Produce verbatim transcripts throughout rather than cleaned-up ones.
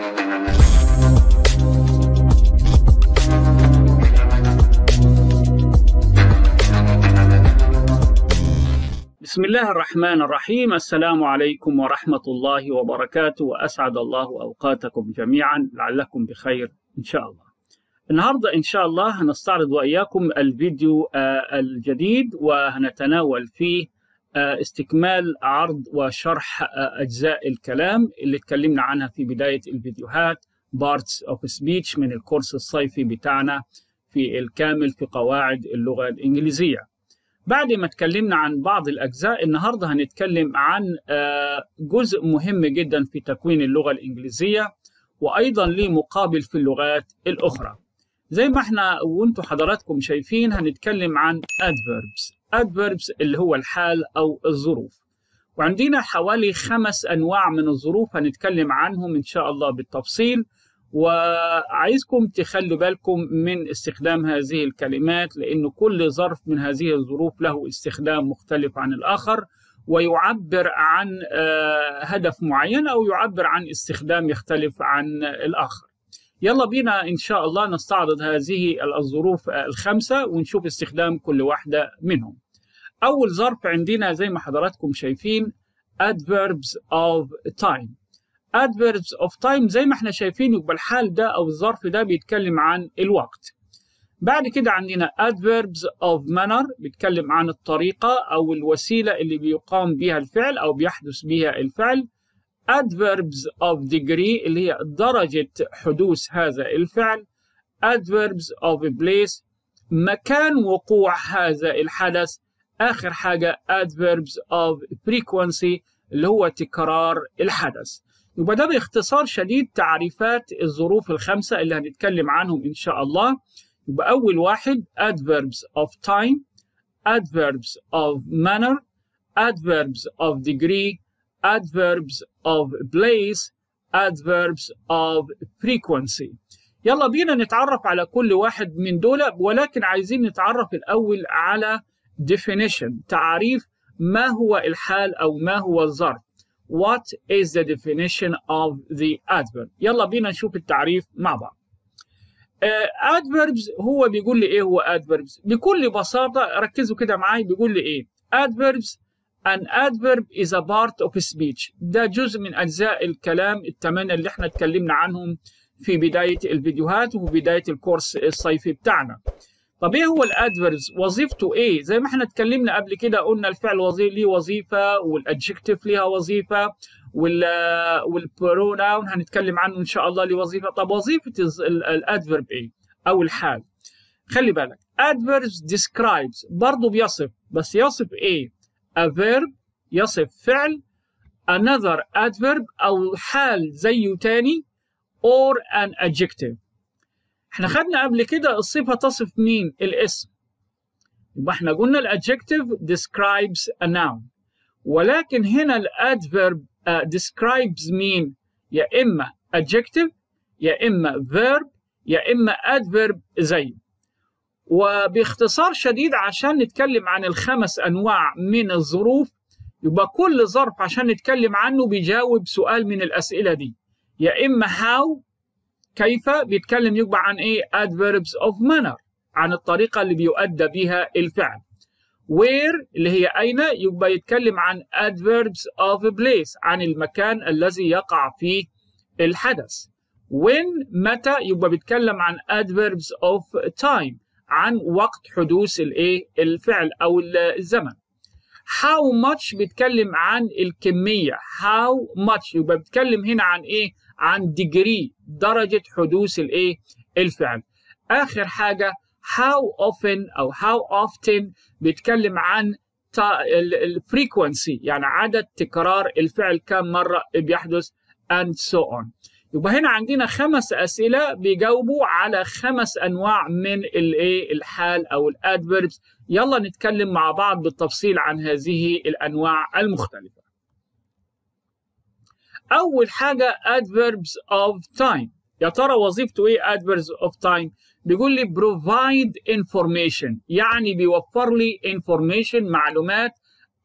بسم الله الرحمن الرحيم. السلام عليكم ورحمة الله وبركاته، وأسعد الله أوقاتكم جميعا لعلكم بخير إن شاء الله. النهاردة إن شاء الله هنستعرض وإياكم الفيديو الجديد، وهنتناول فيه استكمال عرض وشرح أجزاء الكلام اللي اتكلمنا عنها في بداية الفيديوهات Parts of Speech من الكورس الصيفي بتاعنا في الكامل في قواعد اللغة الإنجليزية. بعد ما اتكلمنا عن بعض الأجزاء، النهاردة هنتكلم عن جزء مهم جدا في تكوين اللغة الإنجليزية، وأيضا ليه مقابل في اللغات الأخرى. زي ما احنا وانتم حضراتكم شايفين هنتكلم عن adverbs. adverbs اللي هو الحال أو الظروف، وعندنا حوالي خمس أنواع من الظروف هنتكلم عنهم إن شاء الله بالتفصيل، وعايزكم تخلوا بالكم من استخدام هذه الكلمات، لأن كل ظرف من هذه الظروف له استخدام مختلف عن الآخر، ويعبر عن هدف معين أو يعبر عن استخدام يختلف عن الآخر. يلا بينا إن شاء الله نستعرض هذه الظروف الخمسة ونشوف استخدام كل واحدة منهم. أول ظرف عندنا زي ما حضراتكم شايفين adverbs of time. adverbs of time زي ما احنا شايفين يبقى الحال ده أو الظرف ده بيتكلم عن الوقت. بعد كده عندنا adverbs of manner بيتكلم عن الطريقة أو الوسيلة اللي بيقام بها الفعل أو بيحدث بها الفعل. adverbs of degree اللي هي درجة حدوث هذا الفعل. adverbs of place مكان وقوع هذا الحدث. آخر حاجة adverbs of frequency اللي هو تكرار الحدث. يبقى ده باختصار شديد تعريفات الظروف الخمسة اللي هنتكلم عنهم إن شاء الله. يبقى أول واحد adverbs of time, adverbs of manner, adverbs of degree, adverbs of place, adverbs of frequency. يلا بينا نتعرف على كل واحد من دول، ولكن عايزين نتعرف الأول على definition، تعريف ما هو الحال أو ما هو الظرف. What is the definition of the adverb؟ يلا بينا نشوف التعريف مع بعض. uh, adverbs هو بيقول لي إيه هو adverbs؟ بكل بساطة ركزوا كده معاي، بيقول لي إيه؟ adverbs an adverb is a part of speech. ده جزء من أجزاء الكلام الثمانية اللي احنا اتكلمنا عنهم في بداية الفيديوهات وبداية الكورس الصيفي بتاعنا. طب ايه هو الادفيربز؟ وظيفته ايه؟ زي ما احنا اتكلمنا قبل كده قلنا الفعل وظيفه ليه وظيفه، والادجكتيف ليها وظيفه، وال والبروناون هنتكلم عنه ان شاء الله ليه وظيفه. طب وظيفه الادفيرب ايه؟ او الحال. خلي بالك adverbs describes برضه بيصف، بس يصف ايه؟ a verb يصف فعل، another adverb او حال زيه تاني، or an adjective. احنا خدنا قبل كده الصفة تصف مين؟ الاسم. يبقى احنا قلنا الادجكتيف describes a noun، ولكن هنا الادفيرب uh, describes مين؟ يا اما adjective يا اما verb يا اما adverb زيه. وباختصار شديد عشان نتكلم عن الخمس انواع من الظروف، يبقى كل ظرف عشان نتكلم عنه بيجاوب سؤال من الاسئلة دي، يا اما how كيف بيتكلم يبقى عن ايه؟ adverbs of manner عن الطريقة اللي بيؤدى بها الفعل. where اللي هي أين يبقى يتكلم عن adverbs of place عن المكان الذي يقع فيه الحدث. when متى يبقى بيتكلم عن adverbs of time عن وقت حدوث الايه؟ الفعل أو الزمن. how much بيتكلم عن الكمية، how much يبقى بيتكلم هنا عن ايه؟ عن degree درجة حدوث الايه؟ الفعل. آخر حاجة how often أو how often بيتكلم عن ال frequency يعني عدد تكرار الفعل كم مرة بيحدث and so on. يبقى هنا عندنا خمس أسئلة بيجاوبوا على خمس أنواع من الايه؟ الحال أو الادفيربس. يلا نتكلم مع بعض بالتفصيل عن هذه الأنواع المختلفة. أول حاجة adverbs of time. يا ترى وظيفته إيه adverbs of time؟ بيقول لي provide information يعني بيوفر لي information معلومات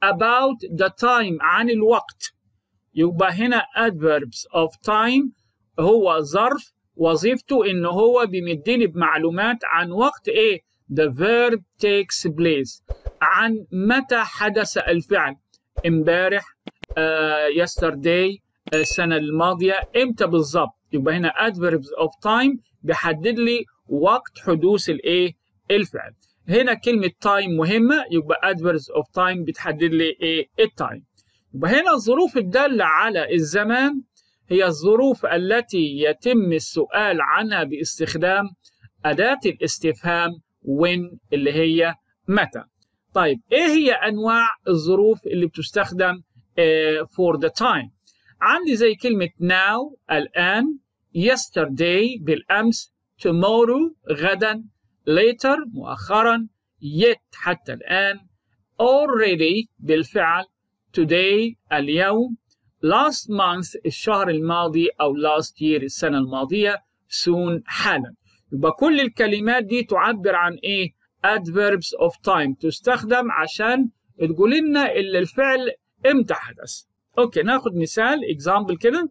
about the time عن الوقت. يبقى هنا adverbs of time هو ظرف وظيفته إن هو بيمدني بمعلومات عن وقت إيه؟ The verb takes place، عن متى حدث الفعل، امبارح، uh, yesterday، uh, السنة الماضية، امتى بالظبط. يبقى هنا adverbs of time بيحدد لي وقت حدوث الايه؟ الفعل. هنا كلمة time مهمة، يبقى adverbs of time بتحدد لي ايه؟ التايم. يبقى هنا الظروف الدالة على الزمان هي الظروف التي يتم السؤال عنها باستخدام أداة الاستفهام when اللي هي متى. طيب ايه هي انواع الظروف اللي بتستخدم uh, for the time؟ عندي زي كلمة now الآن، yesterday بالأمس، tomorrow غدا، later مؤخرا، yet حتى الآن، already بالفعل، today اليوم، last month الشهر الماضي أو last year السنة الماضية، soon حالا. يبقى كل الكلمات دي تعبر عن ايه؟ adverbs of time، تستخدم عشان تقول لنا الفعل امتى حدث. اوكي ناخد مثال example كده.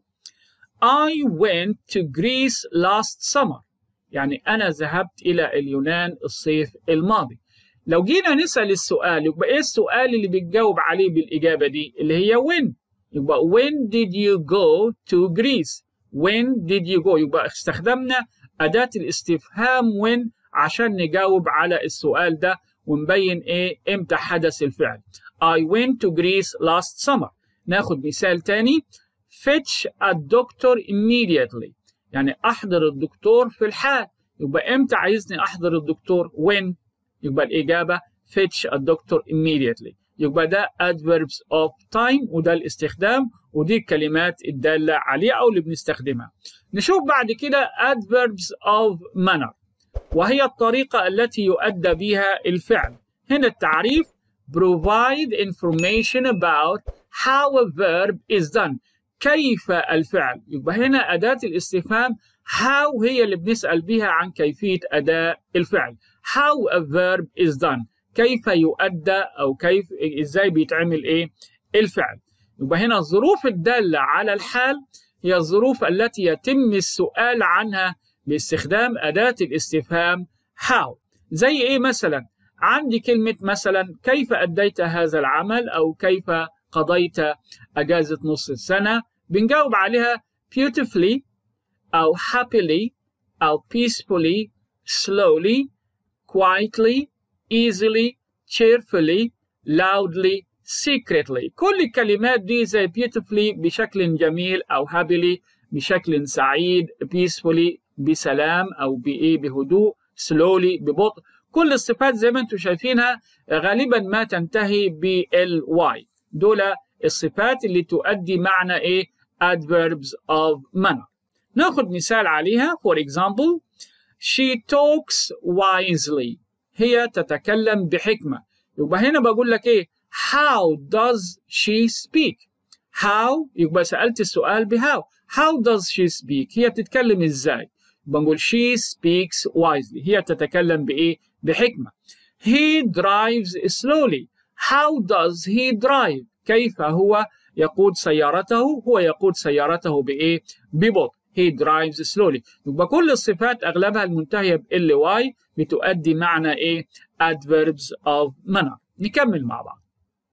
I went to Greece last summer، يعني انا ذهبت الى اليونان الصيف الماضي. لو جينا نسأل السؤال يبقى ايه السؤال اللي بتجاوب عليه بالاجابة دي؟ اللي هي when. يبقى when did you go to Greece؟ when did you go؟ يبقى استخدمنا أداة الاستفهام when عشان نجاوب على السؤال ده ونبين ايه امتى حدث الفعل. I went to Greece last summer. ناخد مثال تاني. fetch a doctor immediately، يعني أحضر الدكتور في الحال. يبقى امتى عايزني أحضر الدكتور؟ when. يبقى الإجابة fetch a doctor immediately. يبقى ده adverbs of time وده الاستخدام ودي الكلمات الدالة عليه أو اللي بنستخدمها. نشوف بعد كده adverbs of manner، وهي الطريقة التي يؤدى بها الفعل. هنا التعريف provide information about how a verb is done، كيف الفعل. يبقى هنا أداة الاستفهام how هي اللي بنسأل بها عن كيفية أداء الفعل. how a verb is done، كيف يؤدى أو كيف إزاي بيتعمل إيه الفعل. يبقى هنا الظروف الدالة على الحال هي الظروف التي يتم السؤال عنها باستخدام أداة الاستفهام how. زي إيه مثلا؟ عندي كلمة مثلا كيف أديت هذا العمل أو كيف قضيت أجازة نص السنة، بنجاوب عليها beautifully أو happily أو peacefully، slowly، quietly، easily، cheerfully، loudly، secretly. كل الكلمات دي زي beautifully بشكل جميل أو happily بشكل سعيد، peacefully بسلام أو بإيه بهدوء، slowly ببطء. كل الصفات زي ما انتم شايفينها غالبا ما تنتهي بال y. دول الصفات اللي تؤدي معنى ايه adverbs of manner. ناخد مثال عليها. for example she talks wisely، هي تتكلم بحكمة. يبقى هنا بقول لك ايه how does she speak. how يبقى سألت السؤال بهاو. how does she speak، هي بتتكلم ازاي؟ بنقول she speaks wisely، هي تتكلم بايه بحكمة. he drives slowly. how does he drive، كيف هو يقود سيارته؟ هو يقود سيارته بايه ببطء. he drives slowly. يبقى كل الصفات اغلبها المنتهية بال y بتؤدي معنى ايه adverbs of manner. نكمل مع بعض.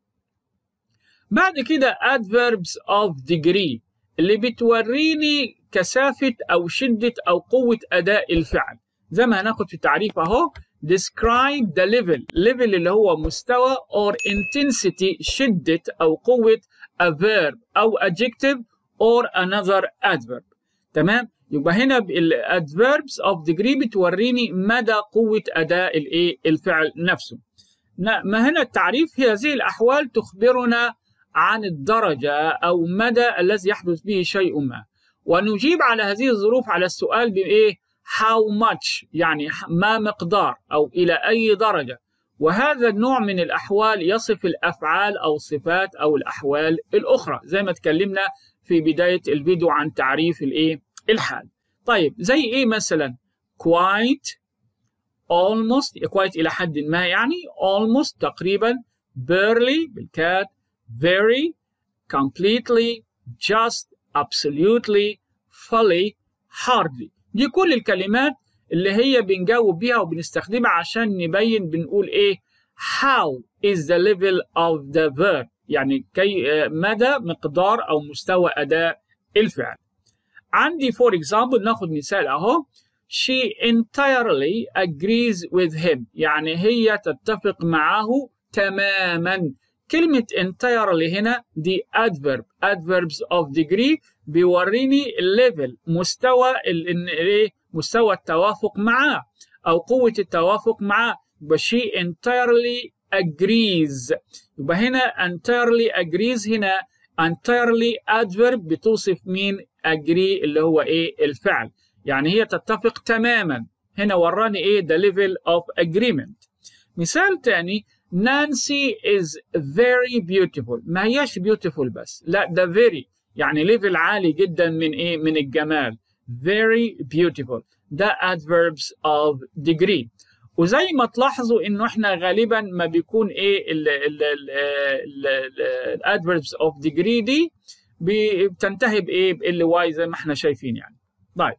بعد كده adverbs of degree اللي بتوريني كثافة أو شدة أو قوة أداء الفعل. زي ما هناخد في التعريف أهو describe the level. level اللي هو مستوى or intensity شدة أو قوة a verb أو adjective or another adverb. تمام؟ يبقى هنا ال adverbs of degree بتوريني مدى قوة أداء الإيه الفعل نفسه. ما هنا التعريف هي هذه الأحوال تخبرنا عن الدرجة أو مدى الذي يحدث به شيء ما، ونجيب على هذه الظروف على السؤال بإيه how much، يعني ما مقدار أو إلى أي درجة. وهذا النوع من الأحوال يصف الأفعال أو الصفات أو الأحوال الأخرى زي ما تكلمنا في بداية الفيديو عن تعريف الإيه الحال. طيب زي إيه مثلا quite، almost، quite إلى حد ما يعني almost تقريبا، barely بالكاد، very، completely، just، absolutely، fully، hardly. دي كل الكلمات اللي هي بنجاوب بيها وبنستخدمها عشان نبين بنقول ايه how is the level of the verb، يعني كي مدى مقدار او مستوى اداء الفعل. عندي for example ناخد مثال اهو she entirely agrees with him، يعني هي تتفق معه تماما. كلمة entirely هنا دي adverb adverbs of degree بيوريني level مستوى ال مستوى التوافق معاه أو قوة التوافق معاه. يبقى she entirely agrees، يبقى هنا entirely agrees هنا entirely adverb بتوصف مين؟ agree اللي هو إيه؟ الفعل، يعني هي تتفق تماما. هنا وراني إيه؟ the level of agreement. مثال تاني Nancy is very beautiful، ما هياش beautiful بس، لا ده very يعني level عالي جدا من إيه؟ من الجمال. very beautiful ده adverbs of degree. وزي ما تلاحظوا إنه إحنا غالبا ما بيكون إيه ال ال ال ال adverbs of degree دي بتنتهي بإيه؟ بال واي زي ما إحنا شايفين يعني. طيب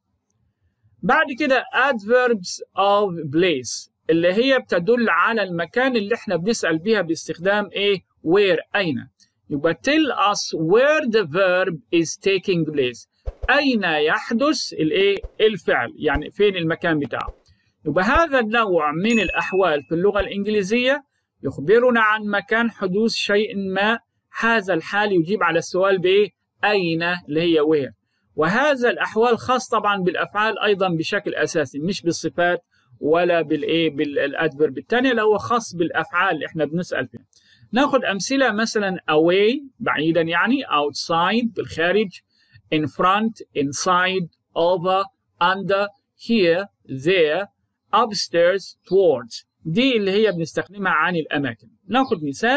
بعد كده adverbs of place اللي هي بتدل على المكان اللي احنا بنسأل بيها باستخدام ايه؟ where أين. يبقى tell us where the verb is taking place، أين يحدث الايه؟ الفعل، يعني فين المكان بتاعه. يبقى هذا النوع من الأحوال في اللغة الإنجليزية يخبرنا عن مكان حدوث شيء ما. هذا الحال يجيب على السؤال بايه؟ أين اللي هي where. وهذا الأحوال خاص طبعا بالأفعال أيضا بشكل أساسي، مش بالصفات ولا بالايه بالادفيرب الثانيه اللي هو خاص بالافعال اللي احنا بنسال فيها. ناخذ امثله مثلا away بعيدا يعني outside بالخارج، in front inside over under here there upstairs towards، دي اللي هي بنستخدمها عن الاماكن. ناخذ مثال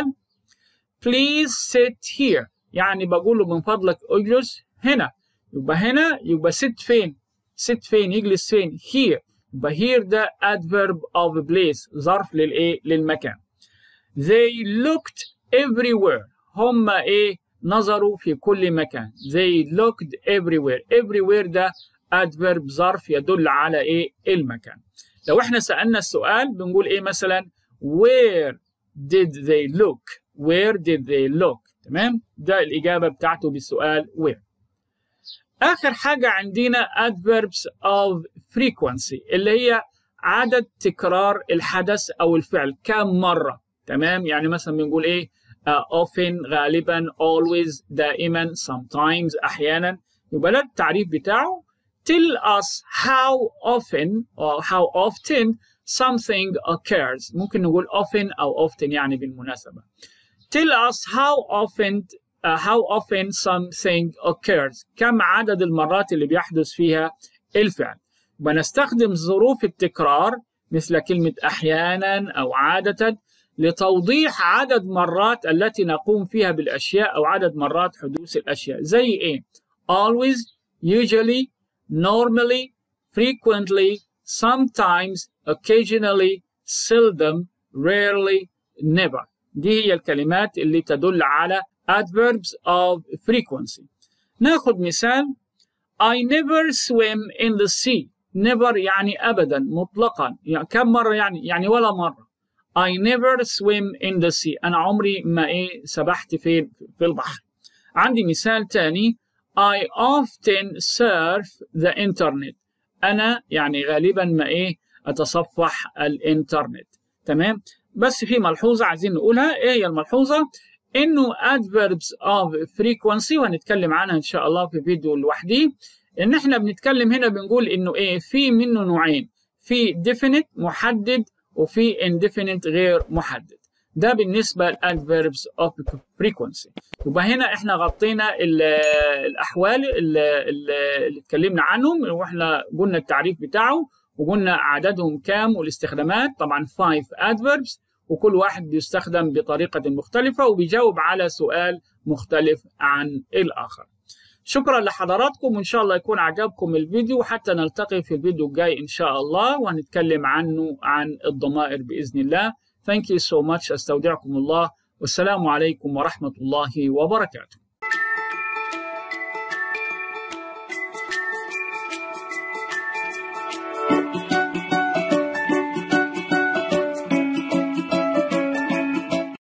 please sit here، يعني بقول له من فضلك اجلس هنا. يبقى هنا يبقى sit فين؟ sit فين؟ يجلس فين؟ here. يبقى here ده adverb of place ظرف للايه؟ للمكان. they looked everywhere، هم ايه؟ نظروا في كل مكان. they looked everywhere. everywhere ده adverb ظرف يدل على ايه؟ المكان. لو احنا سألنا السؤال بنقول ايه مثلا where did they look؟ where did they look؟ تمام؟ ده الإجابة بتاعته بالسؤال where. آخر حاجة عندنا adverbs of frequency اللي هي عدد تكرار الحدث أو الفعل كم مرة. تمام؟ يعني مثلا بنقول إيه؟ uh, often غالبا always دائما sometimes أحيانا. يبقى ده التعريف بتاعه. tell us how often or how often something occurs. ممكن نقول often أو often يعني بالمناسبة. tell us how often Uh, how often something occurs، كم عدد المرات اللي بيحدث فيها الفعل. ونستخدم ظروف التكرار مثل كلمة أحيانا أو عادة لتوضيح عدد مرات التي نقوم فيها بالأشياء أو عدد مرات حدوث الأشياء. زي إيه؟ always usually normally frequently sometimes occasionally seldom rarely never. دي هي الكلمات اللي تدل على adverbs of frequency. ناخد مثال I never swim in the sea. never يعني أبدا مطلقا، يعني كم مرة يعني؟ يعني ولا مرة. I never swim in the sea، أنا عمري ما إيه سبحت في في البحر. عندي مثال تاني I often surf the internet، أنا يعني غالبا ما إيه أتصفح الإنترنت. تمام؟ بس في ملحوظة عايزين نقولها. إيه هي الملحوظة؟ إنه adverbs of frequency وهنتكلم عنها إن شاء الله في فيديو لوحدي. إن إحنا بنتكلم هنا بنقول إنه إيه في منه نوعين، في definite محدد وفي indefinite غير محدد. ده بالنسبة ل adverbs of frequency. يبقى هنا إحنا غطينا الأحوال اللي, اللي اتكلمنا عنهم وإحنا قلنا التعريف بتاعه وقلنا عددهم كام والاستخدامات. طبعا five adverbs وكل واحد بيستخدم بطريقة مختلفة وبيجاوب على سؤال مختلف عن الآخر. شكرا لحضراتكم وإن شاء الله يكون عجبكم الفيديو، حتى نلتقي في الفيديو الجاي إن شاء الله وهنتكلم عنه عن الضمائر بإذن الله. Thank you so much. أستودعكم الله والسلام عليكم ورحمة الله وبركاته.